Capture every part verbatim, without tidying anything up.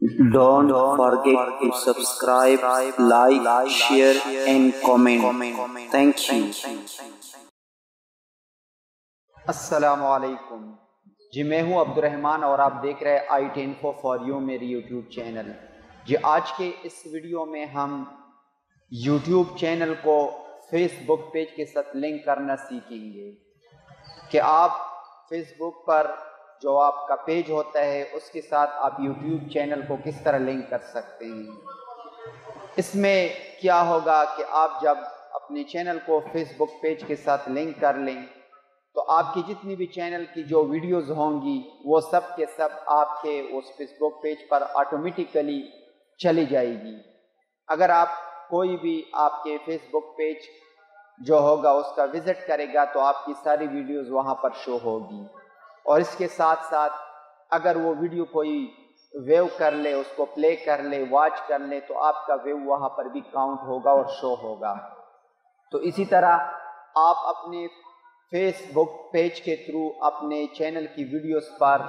Don't forget to subscribe, like, share and comment. Thank you. السلام علیکم جی، میں ہوں عبد الرحمن اور آپ دیکھ رہے I T info for you میری یوٹیوب چینل۔ جی آج کے اس ویڈیو میں ہم یوٹیوب چینل کو فیس بک پیج کے ساتھ لنک کرنا سیکھیں گے کہ آپ فیس بک پر جو آپ کا پیج ہوتا ہے اس کے ساتھ آپ یوٹیوب چینل کو کس طرح لنک کر سکتے ہیں۔ اس میں کیا ہوگا کہ آپ جب اپنے چینل کو فیس بک پیج کے ساتھ لنک کر لیں تو آپ کی جتنی بھی چینل کی جو ویڈیوز ہوں گی وہ سب کے سب آپ کے اس فیس بک پیج پر آٹومیٹیکلی چلی جائے گی۔ اگر آپ کوئی بھی آپ کے فیس بک پیج جو ہوگا اس کا وزٹ کرے گا تو آپ کی ساری ویڈیوز وہاں پر شو ہوگی، اور اس کے ساتھ ساتھ اگر وہ ویڈیو کوئی ویو کر لے، اس کو پلے کر لے، واچ کر لے تو آپ کا ویو وہاں پر بھی کاؤنٹ ہوگا اور شو ہوگا۔ تو اسی طرح آپ اپنے فیس بک پیج کے تھرو اپنے چینل کی ویڈیوز پر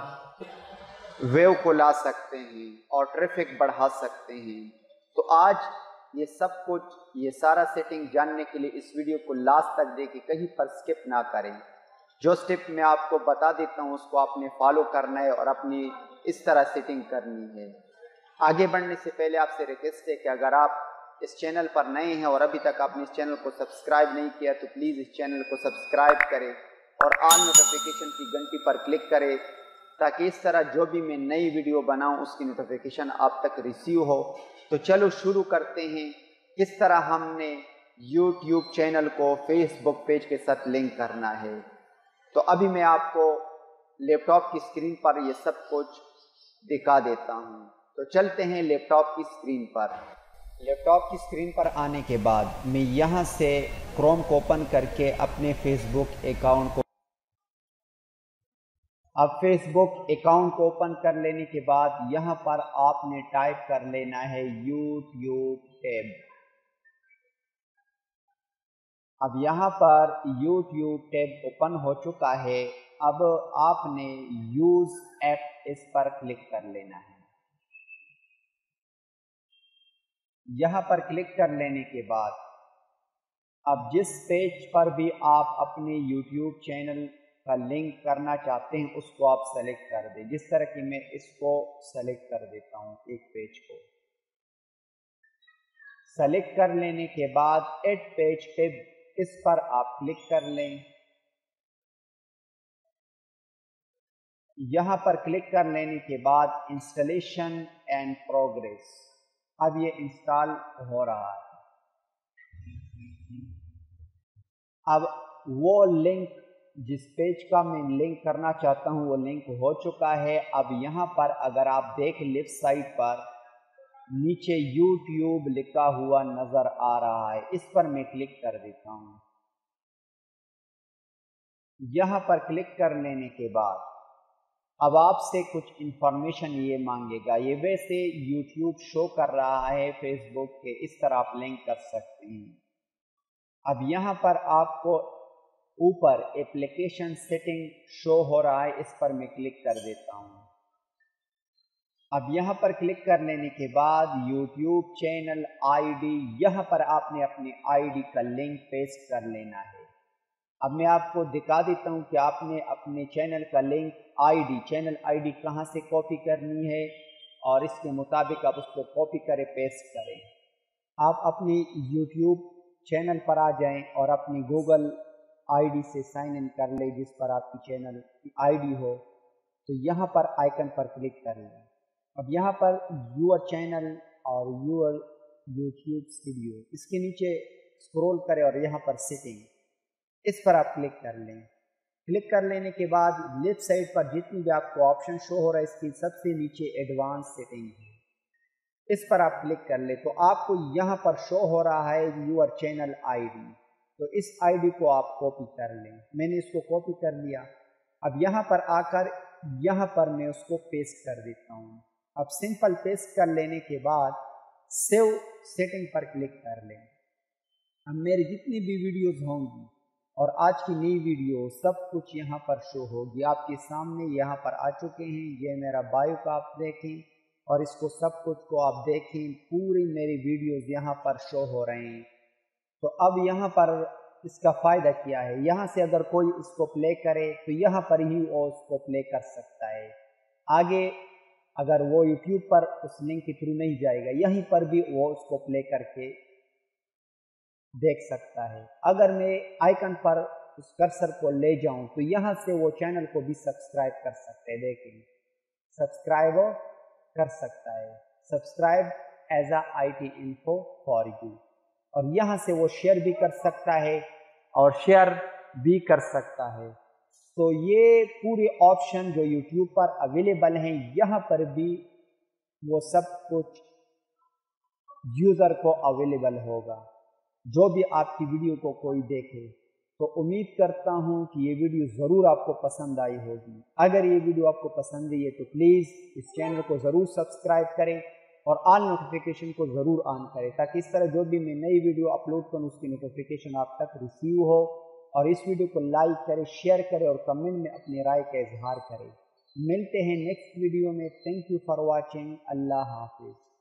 ویو کو لا سکتے ہیں اور ٹریفک بڑھا سکتے ہیں۔ تو آج یہ سب کچھ، یہ سارا سیٹنگ جاننے کے لیے اس ویڈیو کو لاسٹ تک دیکھیں، کہیں پر سکپ نہ کریں۔ جو سٹیپ میں آپ کو بتا دیتا ہوں اس کو آپ نے فالو کرنا ہے اور اپنی اس طرح سیٹنگ کرنی ہے۔ آگے بڑھنے سے پہلے آپ سے ریکویسٹ ہے کہ اگر آپ اس چینل پر نئے ہیں اور ابھی تک آپ نے اس چینل کو سبسکرائب نہیں کیا تو پلیز اس چینل کو سبسکرائب کریں اور آل نوٹیفیکیشن کی گھنٹی پر کلک کریں تاکہ اس طرح جو بھی میں نئی ویڈیو بناؤں اس کی نوٹیفیکیشن آپ تک ریسیو ہو۔ تو چلو شروع کرتے ہیں کس طرح ہم نے یوٹیوب چینل کو فیس بک پیج کے ساتھ لنک کرنا ہے۔ تو ابھی میں آپ کو لیپ ٹاپ کی اسکرین پر یہ سب کچھ دکھا دیتا ہوں۔ تو چلتے ہیں لیپ ٹاپ کی اسکرین پر۔ لیپ ٹاپ کی اسکرین پر آنے کے بعد میں یہاں سے کروم کو اوپن کر کے اپنے فیس بک اکاؤنٹ کو اب فیس بک اکاؤنٹ کو اوپن کر لینے کے بعد یہاں پر آپ نے ٹائپ کر لینا ہے یوٹیوب ٹیب۔ اب یہاں پر یوٹیوب ٹیب اوپن ہو چکا ہے۔ اب آپ نے یوز ایپ اس پر کلک کر لینا ہے۔ یہاں پر کلک کر لینے کے بعد اب جس پیج پر بھی آپ اپنے یوٹیوب چینل کا لنک کرنا چاہتے ہیں اس کو آپ سلیکٹ کر دیں، جس طرح کہ میں اس کو سلیکٹ کر دیتا ہوں۔ ایک پیج کو سلیکٹ کر لینے کے بعد ایڈ پیج ٹیب اس پر آپ کلک کر لیں۔ یہاں پر کلک کر لینے کے بعد انسٹالیشن اینڈ پروگریس، اب یہ انسٹال ہو رہا ہے۔ اب وہ لنک جس پیج کا میں لنک کرنا چاہتا ہوں وہ لنک ہو چکا ہے۔ اب یہاں پر اگر آپ دیکھ لیفٹ سائڈ پر نیچے یوٹیوب لکھا ہوا نظر آ رہا ہے، اس پر میں کلک کر دیتا ہوں۔ یہاں پر کلک کر لینے کے بعد اب آپ سے کچھ انفارمیشن یہ مانگے گا۔ یہ ویسے یوٹیوب شو کر رہا ہے فیس بک کے اس طرح آپ لنک کر سکتے ہیں۔ اب یہاں پر آپ کو اوپر اپلیکیشن سیٹنگ شو ہو رہا ہے، اس پر میں کلک کر دیتا ہوں۔ اب یہاں پر کلک کر لینے کے بعد یوٹیوب چینل آئی ڈی، یہاں پر آپ نے اپنے آئی ڈی کا لنک پیسٹ کر لینا ہے۔ اب میں آپ کو دکھا دیتا ہوں کہ آپ نے اپنے چینل کا link I D channel I D کہاں سے کاپی کرنی ہے اور اس کے مطابق آپ اس کو کاپی کریں، پیسٹ کریں۔ آپ اپنی یوٹیوب چینل پر آ جائیں اور اپنی گوگل آئی ڈی سے سائن ان کر لیں جس پر آپ کی چینل کی آئی ڈی ہو، تو یہاں پر آئیکن پر کلک کر لیں۔ اب یہاں پر یور چینل اور یور یوٹیوب اسٹوڈیو، اس کے نیچے اسکرول کریں اور یہاں پر سیٹنگ، اس پر آپ کلک کر لیں۔ کلک کر لینے کے بعد لیفٹ سائڈ پر جتنی بھی آپ کو آپشن شو ہو رہا ہے اس کی سب سے نیچے ایڈوانس سیٹنگ ہے، اس پر آپ کلک کر لیں تو آپ کو یہاں پر شو ہو رہا ہے یور چینل آئی ڈی، تو اس آئی ڈی کو آپ کاپی کر لیں۔ میں نے اس کو کاپی کر لیا۔ اب یہاں پر آ کر یہاں پر میں اس کو پیسٹ کر دیتا ہوں۔ اب سمپل پیسٹ کر لینے کے بعد سیو سیٹنگ پر کلک کر لیں۔ اب میری جتنی بھی ویڈیوز ہوں گی اور آج کی نئی ویڈیو سب کچھ یہاں پر شو ہوگی، آپ کے سامنے یہاں پر آ چکے ہیں۔ یہ میرا بایو کا آپ دیکھیں، اور اس کو سب کچھ کو آپ دیکھیں، پوری میری ویڈیوز یہاں پر شو ہو رہے ہیں۔ تو اب یہاں پر اس کا فائدہ کیا ہے، یہاں سے اگر کوئی اس کو پلے کرے تو یہاں پر ہی وہ اس کو پلے کر سکتا ہے۔ آگے اگر وہ یوٹیوب پر اس لنک کے تھرو نہیں جائے گا، یہیں پر بھی وہ اس کو پلے کر کے دیکھ سکتا ہے۔ اگر میں آئیکن پر اس کرسر کو لے جاؤں تو یہاں سے وہ چینل کو بھی سبسکرائب کر سکتے ہیں، دیکھیں سبسکرائب کر سکتا ہے، subscribe as a I T info for you, اور یہاں سے وہ شیئر بھی کر سکتا ہے اور شیئر بھی کر سکتا ہے۔ تو یہ پورے آپشن جو یوٹیوب پر اویلیبل ہیں، یہاں پر بھی وہ سب کچھ یوزر کو اویلیبل ہوگا، جو بھی آپ کی ویڈیو کو کوئی دیکھے۔ تو امید کرتا ہوں کہ یہ ویڈیو ضرور آپ کو پسند آئی ہوگی۔ اگر یہ ویڈیو آپ کو پسند آئی ہے تو پلیز اس چینل کو ضرور سبسکرائب کریں اور آل نوٹیفیکیشن کو ضرور آن کریں، تاکہ اس طرح جو بھی میں نئی ویڈیو اپلوڈ کروں اس کی نوٹیفیکیشن آپ تک ریسیو ہو۔ اور اس ویڈیو کو لائک کریں، شیئر کریں اور کمنٹ میں اپنی رائے کا اظہار کریں۔ ملتے ہیں نیکسٹ ویڈیو میں۔ Thank you for watching. اللہ حافظ۔